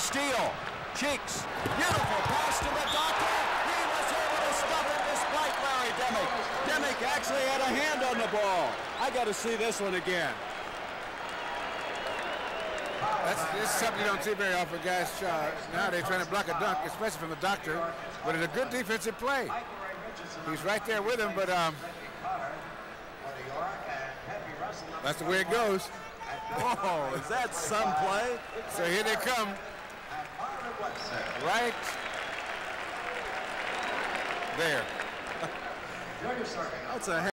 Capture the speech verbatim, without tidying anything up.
steal. Cheeks. Beautiful pass to the doctor. He was able to stop it despite Larry Demick. Demick actually had a hand on the ball. I got to see this one again. That's this is something you don't see very often, guys. Uh, now they're trying to block a dunk, especially from the doctor. But it's a good defensive play. He's right there with him, but um, that's the way it goes. Oh, is that some play? So here they come. Right there. That's a